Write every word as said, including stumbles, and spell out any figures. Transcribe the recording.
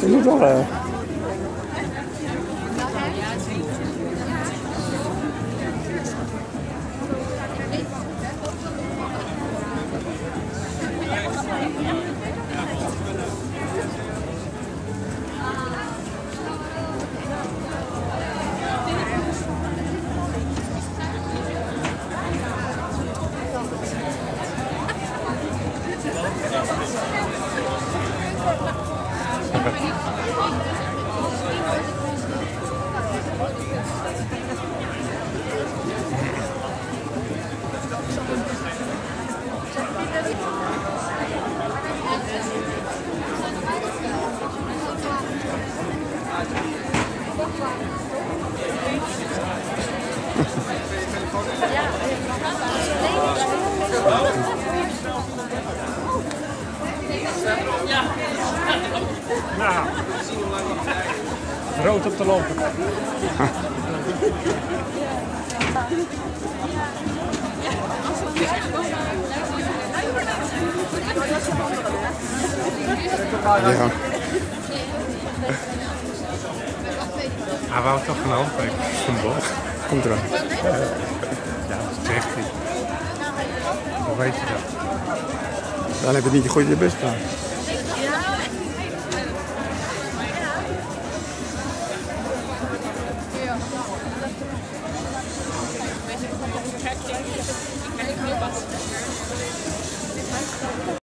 Je moet wel... Uh... Nou, rood op de lopen. Ja. Hij wou toch een handtekening van boven. Komt eraan. Ja, dat zegt hij. Hoe weet je dat? Dan heb je niet goed je best gedaan.